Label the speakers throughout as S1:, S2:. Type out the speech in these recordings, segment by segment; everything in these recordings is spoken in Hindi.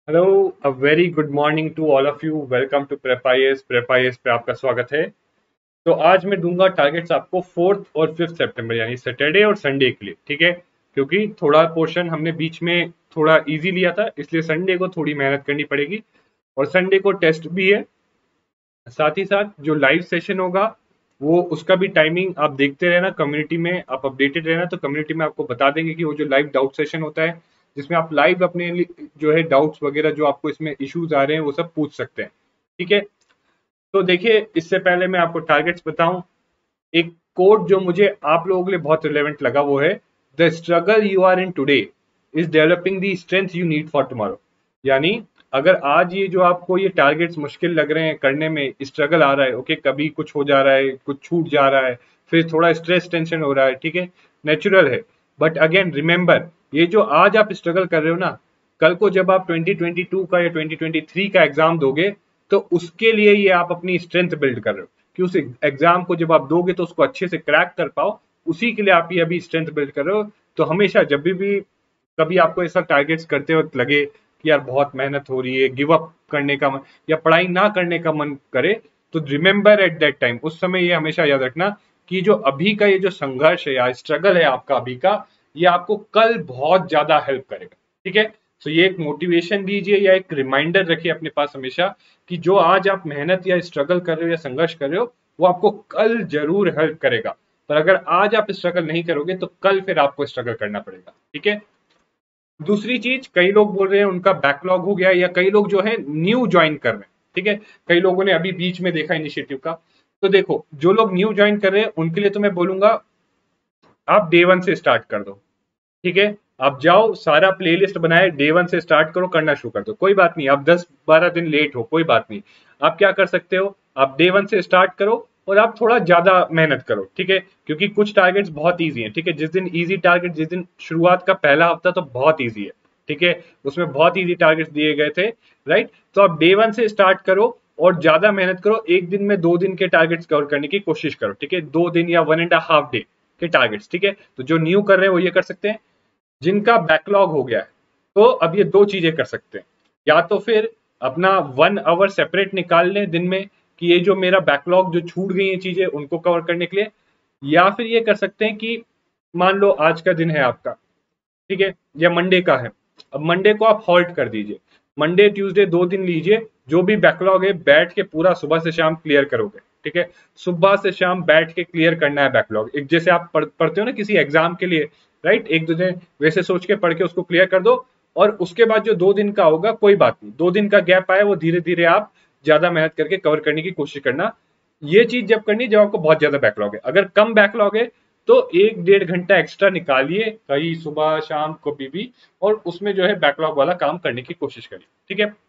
S1: Hello, a very good morning to all of you. Welcome to prep IAS पे आपका स्वागत है। तो आज मैं दूंगा टारगेट्स आपको 4th और 5th सितंबर यानी सैटरडे और संडे के लिए, ठीक है। क्योंकि थोड़ा पोर्शन हमने बीच में थोड़ा इजी लिया था, इसलिए संडे को थोड़ी मेहनत करनी पड़ेगी। और संडे को टेस्ट भी है। साथ ही साथ जो लाइव सेशन होगा वो उसका भी टाइमिंग आप देखते रहना, कम्युनिटी में आप अपडेटेड रहना। तो कम्युनिटी में आपको बता देंगे कि वो जो लाइव डाउट सेशन होता है जिसमें आप लाइव अपने जो है डाउट्स वगैरह जो आपको इसमें इश्यूज आ रहे हैं वो सब पूछ सकते हैं, ठीक है। तो देखिए, इससे पहले मैं आपको टारगेट्स बताऊं, एक कोड जो मुझे आप लोगों के लिए बहुत रिलेवेंट लगा वो है, the struggle you are in today is developing the strength you need for tomorrow. यानी अगर आज ये जो आपको ये टारगेट्स मुश्किल लग रहे हैं करने में, स्ट्रगल आ रहा है, ओके, कभी कुछ हो जा रहा है, कुछ छूट जा रहा है, फिर थोड़ा स्ट्रेस टेंशन हो रहा है, ठीक है, नेचुरल है। बट अगेन रिमेंबर, ये जो आज आप स्ट्रगल कर रहे हो ना, कल को जब आप 2022 का या 2023 का एग्जाम दोगे तो उसके लिए ये आप अपनी स्ट्रेंथ बिल्ड कर रहे हो कि उस एग्जाम को जब आप दोगे तो उसको अच्छे से क्रैक कर पाओ। उसी के लिए आप ये अभी स्ट्रेंथ बिल्ड कर रहे हो। तो हमेशा जब भी कभी आपको ऐसा टारगेट्स करते वक्त लगे कि यार बहुत मेहनत हो रही है, गिव अप करने का मन या पढ़ाई ना करने का मन करे, तो रिमेंबर एट दैट टाइम, उस समय ये हमेशा याद रखना कि जो अभी का ये जो संघर्ष है या स्ट्रगल है आपका अभी का, ये आपको कल बहुत ज्यादा हेल्प करेगा, ठीक है। तो ये एक मोटिवेशन दीजिए या एक रिमाइंडर रखिए अपने पास हमेशा कि जो आज आप मेहनत या स्ट्रगल कर रहे हो या संघर्ष कर रहे हो वो आपको कल जरूर हेल्प करेगा। पर अगर आज आप स्ट्रगल नहीं करोगे तो कल फिर आपको स्ट्रगल करना पड़ेगा, ठीक है। दूसरी चीज, कई लोग बोल रहे हैं उनका बैकलॉग हो गया, या कई लोग जो है न्यू ज्वाइन कर रहे हैं, ठीक है। कई लोगों ने अभी बीच में देखा इनिशिएटिव का। तो देखो, जो लोग न्यू ज्वाइन कर रहे हैं उनके लिए तो मैं बोलूंगा आप डे वन से स्टार्ट कर दो, ठीक है। आप जाओ, सारा प्लेलिस्ट बनाए, डे वन से स्टार्ट करो, करना शुरू कर दो, कोई बात नहीं। आप 10-12 दिन लेट हो, कोई बात नहीं। आप क्या कर सकते हो, आप डे वन से स्टार्ट करो और आप थोड़ा ज्यादा मेहनत करो, ठीक है। क्योंकि कुछ टारगेट्स बहुत ईजी हैं, ठीक है। जिस दिन ईजी टारगेट, जिस दिन शुरुआत का पहला हफ्ता तो बहुत ईजी है, ठीक है, उसमें बहुत ईजी टारगेट्स दिए गए थे, राइट। तो आप डे वन से स्टार्ट करो और ज्यादा मेहनत करो। एक दिन में 2 दिन के टारगेट्स कवर करने की कोशिश करो, ठीक है, 2 दिन या 1.5 डे के टारगेट्स, ठीक है। तो जो न्यू कर रहे हैं वो ये कर सकते हैं। जिनका बैकलॉग हो गया है तो अब ये दो चीजें कर सकते हैं, या तो फिर अपना 1 आवर सेपरेट निकाल लें दिन में कि ये जो मेरा बैकलॉग जो छूट गई हैं चीजें उनको कवर करने के लिए, या फिर ये कर सकते हैं कि मान लो आज का दिन है आपका, ठीक है, या मंडे का है, अब मंडे को आप हॉल्ट कर दीजिए। मंडे ट्यूसडे 2 दिन लीजिए, जो भी बैकलॉग है बैठ के पूरा सुबह से शाम क्लियर करोगे, ठीक है। सुबह से शाम बैठ के क्लियर करना है बैकलॉग, एक जैसे आप पढ़ते हो ना किसी एग्जाम के लिए, राइट, 1-2 दिन वैसे सोच के पढ़ के उसको क्लियर कर दो। और उसके बाद जो 2 दिन का होगा कोई बात नहीं, 2 दिन का गैप आए वो धीरे धीरे आप ज्यादा मेहनत करके कवर करने की कोशिश करना। ये चीज जब करनी जब आपको बहुत ज्यादा बैकलॉग है। अगर कम बैकलॉग है तो 1-1.5 घंटा एक्स्ट्रा निकालिए कहीं सुबह शाम कभी भी, और उसमें जो है बैकलॉग वाला काम करने की कोशिश करिए, ठीक है।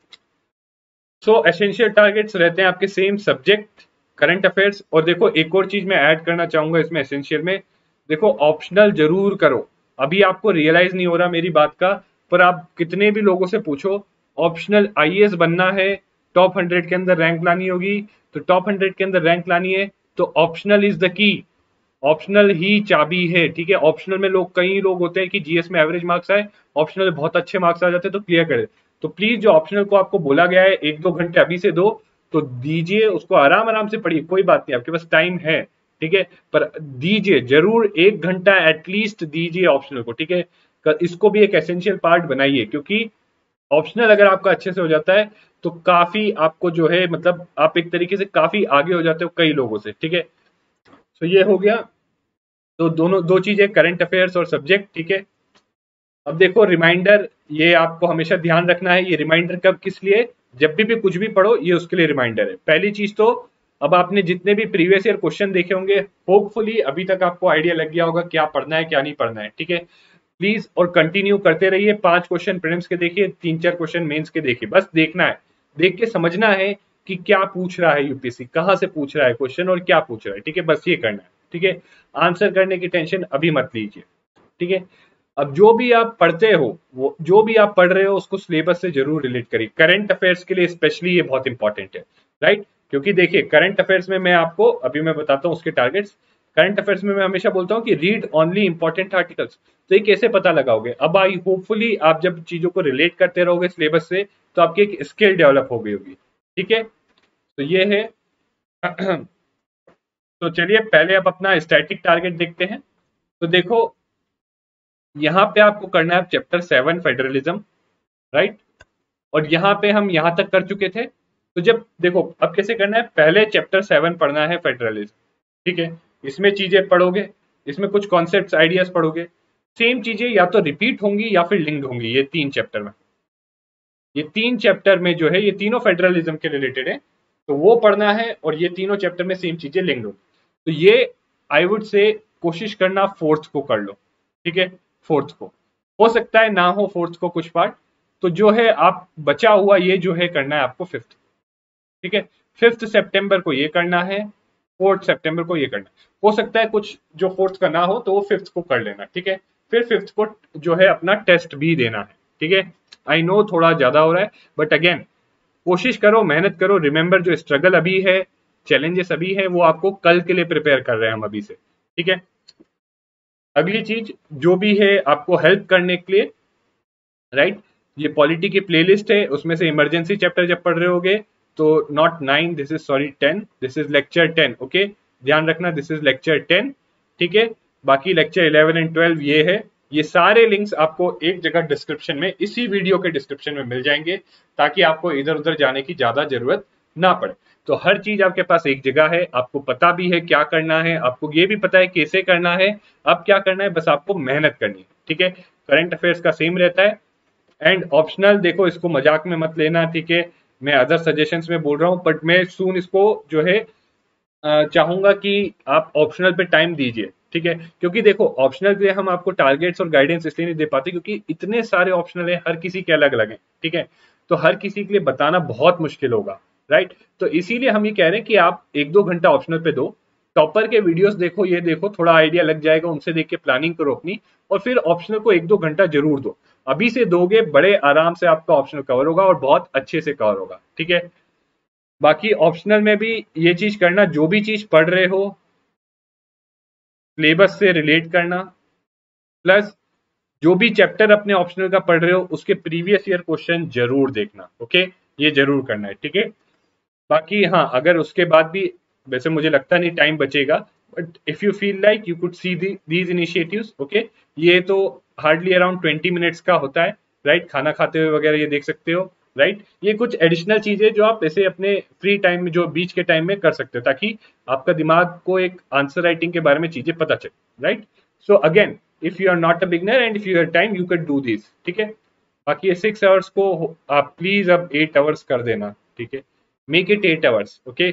S1: सो एसेंशियल टारगेट्स रहते हैं आपके सेम सब्जेक्ट, करंट अफेयर्स। और देखो, एक और चीज मैं ऐड करना चाहूंगा इसमें एसेंशियल में, देखो ऑप्शनल जरूर करो। अभी आपको रियलाइज नहीं हो रहा मेरी बात का, पर आप कितने भी लोगों से पूछो, ऑप्शनल आईएएस बनना है, टॉप 100 के अंदर रैंक लानी होगी, तो टॉप 100 के अंदर रैंक लानी है तो optional is the key, optional ही चाबी है, ठीक है। ऑप्शनल में लोग, कई लोग होते हैं कि जीएस में एवरेज मार्क्स आए, ऑप्शनल में बहुत अच्छे मार्क्स आ जाते हैं तो क्लियर करे। तो प्लीज जो ऑप्शनल को आपको बोला गया है 1-2 घंटे अभी से दो, तो दीजिए उसको, आराम आराम से पढ़िए, कोई बात नहीं, आपके पास टाइम है, ठीक है। पर दीजिए जरूर, 1 घंटा एटलीस्ट दीजिए ऑप्शनल को, ठीक है। इसको भी एक एसेंशियल पार्ट बनाइए, क्योंकि ऑप्शनल अगर आपका अच्छे से हो जाता है तो काफी आपको जो है, मतलब आप एक तरीके से काफी आगे हो जाते हो कई लोगों से, ठीक है। तो ये हो गया। तो दोनों दो चीजें, करंट अफेयर्स और सब्जेक्ट, ठीक है। अब देखो रिमाइंडर, ये आपको हमेशा ध्यान रखना है, ये रिमाइंडर कब किस लिए, जब भी कुछ भी पढ़ो ये उसके लिए रिमाइंडर है। पहली चीज तो, अब आपने जितने भी प्रीवियस ईयर क्वेश्चन देखे होंगे, होपफुली अभी तक आपको आइडिया लग गया होगा क्या पढ़ना है क्या नहीं पढ़ना है, ठीक है। प्लीज और कंटिन्यू करते रहिए, 5 क्वेश्चन प्रीलिम्स के देखिए, 3-4 क्वेश्चन मेंस के देखिए, बस देखना है, देख के समझना है कि क्या पूछ रहा है यूपीएससी, कहाँ से पूछ रहा है क्वेश्चन और क्या पूछ रहा है, ठीक है, बस ये करना है, ठीक है। आंसर करने की टेंशन अभी मत लीजिए, ठीक है। अब जो भी आप पढ़ते हो, वो जो भी आप पढ़ रहे हो उसको सिलेबस से जरूर रिलेट करिए। करंट अफेयर्स के लिए स्पेशली ये बहुत इंपॉर्टेंट है, राइट। क्योंकि देखिए करंट अफेयर्स में मैं आपको अभी मैं बताता हूँ उसके टारगेट्स। करंट अफेयर्स में मैं हमेशा बोलता हूँ कि रीड ओनली इंपॉर्टेंट आर्टिकल्स। तो ये कैसे पता लगाओगे? अब आई होपफुली आप जब चीजों को रिलेट करते रहोगे सिलेबस से तो आपकी एक स्किल डेवलप हो गई होगी। ठीक है, तो ये है। तो चलिए पहले अब अपना स्टैटिक टारगेट देखते हैं। तो देखो यहाँ पे आपको करना है चैप्टर 7 फेडरलिज्म, राइट। और यहाँ पे हम यहाँ तक कर चुके थे। तो जब देखो अब कैसे करना है, पहले चैप्टर 7 पढ़ना है फेडरलिज्म, ठीक है। इसमें चीजें पढ़ोगे, इसमें कुछ कॉन्सेप्ट्स आइडियाज पढ़ोगे, सेम चीजें या तो रिपीट होंगी या फिर लिंक्ड होंगी। ये 3 चैप्टर में, ये 3 चैप्टर में जो है ये तीनों फेडरलिज्म के रिलेटेड है, तो वो पढ़ना है। और ये तीनों चैप्टर में सेम चीजें लिंक्ड होंगी। तो ये आई वुड से कोशिश करना फोर्थ को कर लो, ठीक है। फोर्थ को हो सकता है ना हो, फोर्थ को कुछ पार्ट, तो जो है आप बचा हुआ ये जो है करना है आपको फिफ्थ, ठीक है। 5 सितंबर को ये करना है, 4 सितंबर को ये करना है। हो सकता है कुछ जो फोर्थ का ना हो तो वो फिफ्थ को कर लेना, ठीक है। फिर फिफ्थ को जो है अपना टेस्ट भी देना है, ठीक है। आई नो थोड़ा ज्यादा हो रहा है, बट अगेन कोशिश करो, मेहनत करो। रिमेंबर जो स्ट्रगल अभी है, चैलेंजेस अभी है, वो आपको कल के लिए प्रिपेयर कर रहे हैं हम अभी से, ठीक है। अगली चीज जो भी है आपको हेल्प करने के लिए, राइट, ये पॉलिटी की प्लेलिस्ट है, उसमें से इमरजेंसी चैप्टर जब पढ़ रहे होगे तो not 9, this is sorry 10, this is lecture 10, okay. ध्यान रखना दिस इज लेक्चर 10, ठीक है। बाकी लेक्चर 11 एंड 12 ये है। ये सारे लिंक्स आपको एक जगह डिस्क्रिप्शन में, इसी वीडियो के डिस्क्रिप्शन में मिल जाएंगे, ताकि आपको इधर उधर जाने की ज्यादा जरूरत ना पड़े। तो हर चीज आपके पास एक जगह है, आपको पता भी है क्या करना है, आपको ये भी पता है कैसे करना है। अब क्या करना है, बस आपको मेहनत करनी है, ठीक है। करंट अफेयर्स का सेम रहता है। एंड ऑप्शनल देखो, इसको मजाक में मत लेना, ठीक है। मैं अदर सजेशंस में बोल रहा हूँ, बट मैं सून इसको जो है चाहूंगा कि आप ऑप्शनल पे टाइम दीजिए, ठीक है। क्योंकि देखो ऑप्शनल के लिए हम आपको टारगेट्स और गाइडेंस इसलिए नहीं दे पाते क्योंकि इतने सारे ऑप्शनल है, हर किसी के अलग अलग हैं, ठीक है। तो हर किसी के लिए बताना बहुत मुश्किल होगा, राइट। तो इसीलिए हम ये कह रहे हैं कि आप 1-2 घंटा ऑप्शनल पे दो, टॉपर के वीडियोस देखो, ये देखो, थोड़ा आइडिया लग जाएगा, उनसे देख के प्लानिंग करो अपनी, और फिर ऑप्शनल को 1-2 घंटा जरूर दो। अभी से दोगे, बड़े आराम से आपका ऑप्शनल कवर होगा और बहुत अच्छे से कवर होगा, ठीक है। बाकी ऑप्शनल में भी ये चीज करना, जो भी चीज पढ़ रहे हो सिलेबस से रिलेट करना, प्लस जो भी चैप्टर अपने ऑप्शनल का पढ़ रहे हो उसके प्रीवियस ईयर क्वेश्चन जरूर देखना, ओके। ये जरूर करना है, ठीक है। बाकी हाँ, अगर उसके बाद भी, वैसे मुझे लगता नहीं टाइम बचेगा, but if you feel like you could see these initiatives, okay. ये तो हार्डली अराउंड 20 मिनट्स का होता है, राइट। खाना खाते हुए वगैरह ये देख सकते हो, राइट। ये कुछ एडिशनल चीजें जो आप ऐसे अपने फ्री टाइम में, जो बीच के टाइम में कर सकते हो, ताकि आपका दिमाग को एक आंसर राइटिंग के बारे में चीजें पता चले, right. So again, if you are not a beginner and if you have time you can do this, ठीक है। बाकी ये 6 आवर्स को आप प्लीज अब 8 आवर्स कर देना, ठीक है। Make it 8 hours, okay.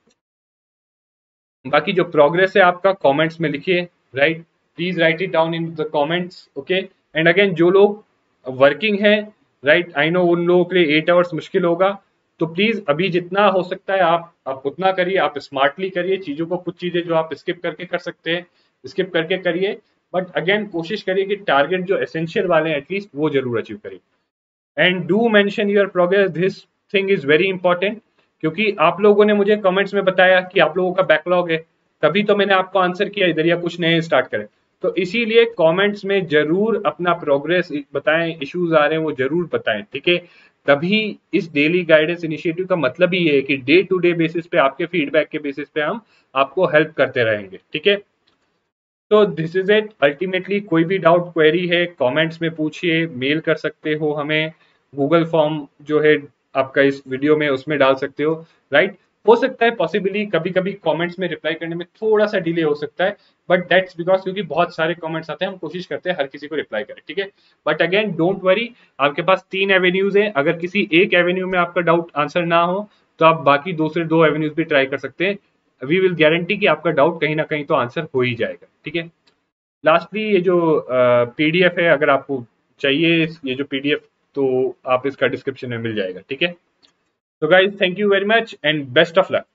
S1: बाकी जो प्रोग्रेस है आपका कमेंट्स में लिखिए, right. Please write it down in the comments, okay. And again जो लोग वर्किंग है, राइट, आई नो उन लोगों के लिए 8 आवर्स मुश्किल होगा, तो प्लीज अभी जितना हो सकता है आप उतना करिए, आप स्मार्टली करिए चीजों को। कुछ चीजें जो आप स्किप करके कर सकते हैं स्किप करके करिए, बट अगेन कोशिश करिए कि टारगेट जो एसेंशियल वाले हैं एटलीस्ट वो जरूर अचीव करिए। And do mention your progress, this thing is very important, क्योंकि आप लोगों ने मुझे कमेंट्स में बताया कि आप लोगों का बैकलॉग है, तभी तो मैंने आपको आंसर किया इधर, या कुछ नए स्टार्ट करें। तो इसीलिए कमेंट्स में जरूर अपना प्रोग्रेस बताएं, इश्यूज आ रहे हैं वो जरूर बताएं, ठीक है। तभी इस डेली गाइडेंस इनिशिएटिव का मतलब ही ये है कि डे टू डे बेसिस पे, आपके फीडबैक के बेसिस पे हम आपको हेल्प करते रहेंगे, ठीक है। तो दिस इज इट अल्टीमेटली। कोई भी डाउट क्वेरी है कमेंट्स में पूछिए, मेल कर सकते हो हमें, गूगल फॉर्म जो है आपका इस वीडियो में उसमें डाल सकते हो, राइट। हो सकता है पॉसिबली कभी कभी कमेंट्स में रिप्लाई करने में थोड़ा सा डिले हो सकता है, बट दैट्स बिकॉज क्योंकि बहुत सारे कमेंट्स आते हैं, हम कोशिश करते हैं हर किसी को रिप्लाई करें, ठीक है। बट अगेन डोंट वरी, आपके पास 3 एवेन्यूज है, अगर किसी एक एवेन्यू में आपका डाउट आंसर ना हो तो आप बाकी दूसरे 2 एवेन्यूज भी ट्राई कर सकते हैं। वी विल गारंटी कि आपका डाउट कहीं ना कहीं तो आंसर हो ही जाएगा, ठीक है। लास्टली ये जो पीडीएफ है, अगर आपको चाहिए ये जो पीडीएफ, तो आप इसका डिस्क्रिप्शन में मिल जाएगा, ठीक है। तो guys thank you very much and best of luck.